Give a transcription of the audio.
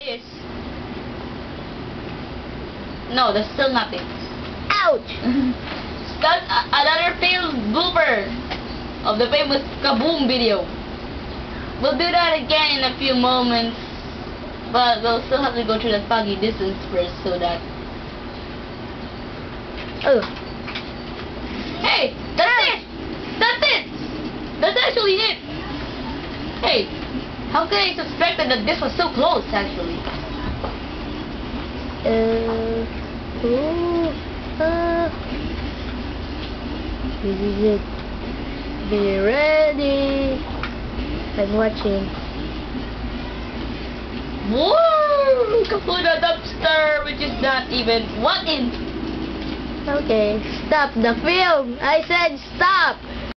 Yes. No, that's still nothing. Ouch! That's another failed blooper of the famous Kaboom video. We'll do that again in a few moments, but we'll still have to go through the foggy distance first so that... Oh. Hey! That's it! That's it! That's actually it! Hey! How could I suspect that this was so close, actually? This is it. Be ready. I'm watching. Whoa! Kapuna dumpster, which is not even 1 inch. Okay, stop the film. I said stop.